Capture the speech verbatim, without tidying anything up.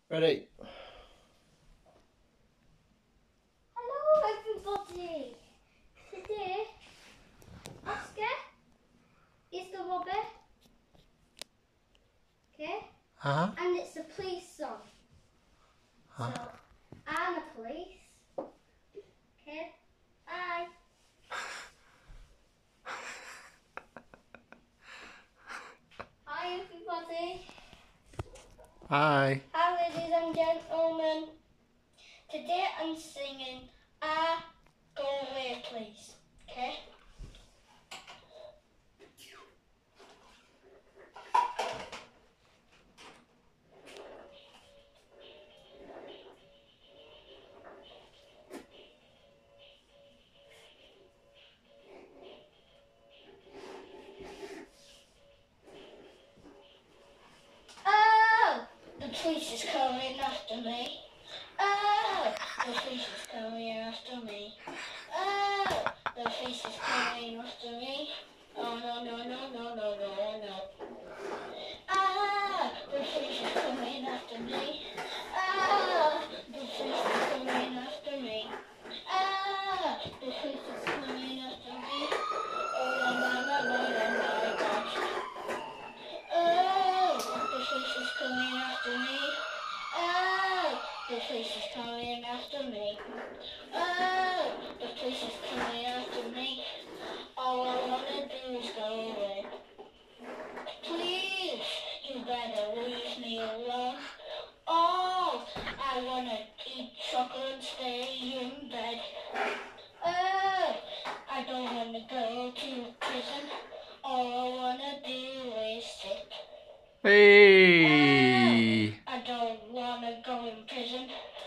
Ready? Hello everybody! Today, Oscar is the robber, okay? Uh-huh. And it's a police song. Huh? So, I'm a police, okay? Bye! Hi everybody! Hi. Hi ladies and gentlemen! Today I'm singing Ah, Go Away Please, okay? Oh! The police is coming after me. Oh! The police is coming after me. Oh! The police is coming after me. Oh no no no no no no no. Ah! The police is coming after me. Ah! The police is coming after me. Ah! The police is coming after me. Oh no no no no no gosh. Oh! The police is coming after me. Oh! The police is coming after me. Oh! The police is coming after me. All I wanna do is go away. Please, you better leave me alone. Oh, I wanna eat chocolate and stay in bed. Oh, I don't wanna go to prison. All I wanna do is sit. Hey. I don't wanna go in prison.